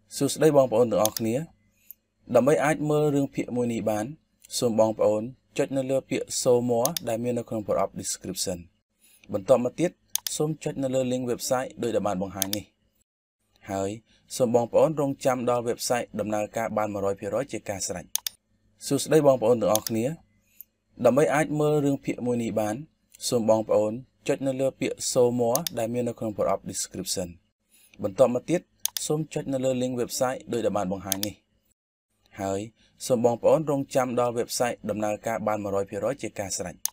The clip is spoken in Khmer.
សួស្តីបងប្អូនទាំងអស់គ្នាដើម្បីអាចមើលរឿងភាគមួយនេះបានសូមបងប្អូនចុចនៅលើពាក្យ show more ដែលមាននៅក្នុងប្រអប់ description បន្ទាប់មកទៀតសូមចុចនៅលើ link website ដោយដែលបានបង្ហាញនេះហើយសូមបងប្អូនរងចាំដល់ website ដំណើរការបាន 100% ជាការស្រេចសួស្តីបងប្អូនទាំងអស់គ្នាដើម្បីអាចមើលរឿងភាគមួយនេះបានសូមបងប្អូនចុចនៅលើពាក្យ show more ដែលមាននៅក្នុងប្រអប់ description បន្ទាប់មកទៀតសូមចុចនៅលើ link website ដោយដែលបានបង្ហាញនេះហើយសូមបងប្អូនរងចាំដល់ website ដំណើរការបាន 100% ជាការស្រេច